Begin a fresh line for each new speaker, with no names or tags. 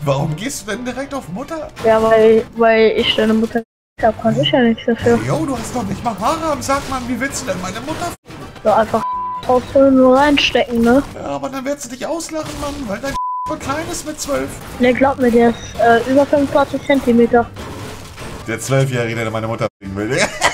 Warum gehst du denn direkt auf Mutter?
Ja, weil ich deine Mutter habe, kann ich ja nichts dafür.
Jo, du hast doch nicht mal Haare am Sack, Mann. Wie willst du denn meine Mutter?
So einfach rausholen, nur reinstecken, ne?
Ja, aber dann wird sie dich auslachen, Mann, weil dein voll klein ist mit 12.
Ne, glaub mir, der ist über 25 Zentimeter.
Der 12-Jährige, der meine Mutter bringen will.